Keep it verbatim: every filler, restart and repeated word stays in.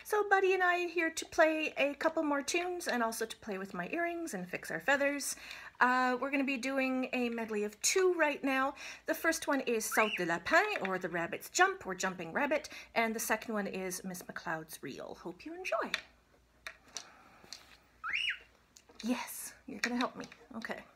So Buddy and I are here to play a couple more tunes and also to play with my earrings and fix our feathers. Uh, we're going to be doing a medley of two right now. The first one is Saut de Lapin, or The Rabbit's Jump, or Jumping Rabbit, and the second one is Miss McCloud's Reel. Hope you enjoy. Yes, you're going to help me. Okay.